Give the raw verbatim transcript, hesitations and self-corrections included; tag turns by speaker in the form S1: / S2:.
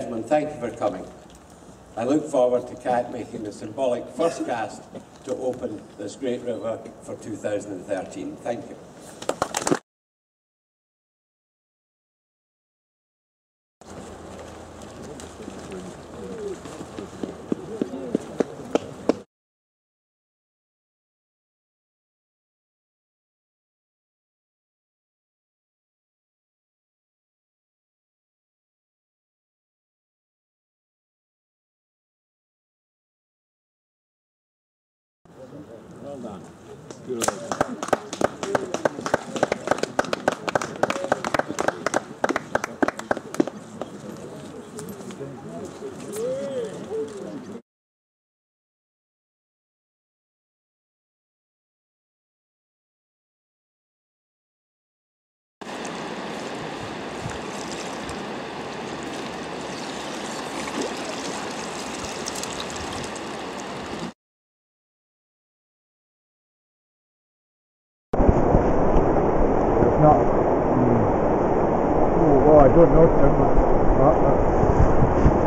S1: gentlemen, thank you for coming. I look forward to Cat making the symbolic first cast to open this great river for two thousand thirteen. Thank you.
S2: Well done. Good.
S3: Not, mm, oh, well, I don't know too much. Not,